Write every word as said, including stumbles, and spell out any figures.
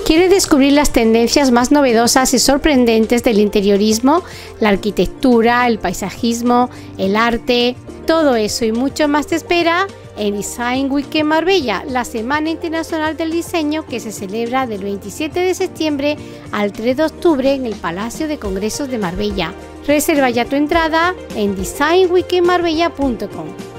¿Quieres descubrir las tendencias más novedosas y sorprendentes del interiorismo, la arquitectura, el paisajismo, el arte? Todo eso y mucho más te espera en Design Weekend Marbella, la Semana Internacional del Diseño que se celebra del veintisiete de septiembre al tres de octubre en el Palacio de Congresos de Marbella. Reserva ya tu entrada en design weekend marbella punto com.